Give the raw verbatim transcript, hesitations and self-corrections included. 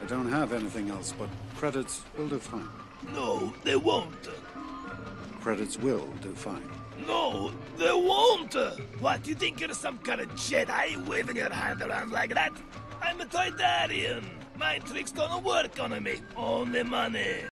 I don't have anything else, but credits will do fine. No, they won't. Credits will do fine. No, they won't! What, do you think you're some kind of Jedi waving your hand around like that? I'm a Toydarian. My tricks don't work on me, only money.